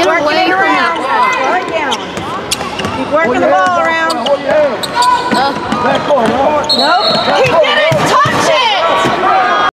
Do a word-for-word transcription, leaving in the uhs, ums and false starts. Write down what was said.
away from around. Slow it down. Keep working the ball around. Uh. Nope. Keep getting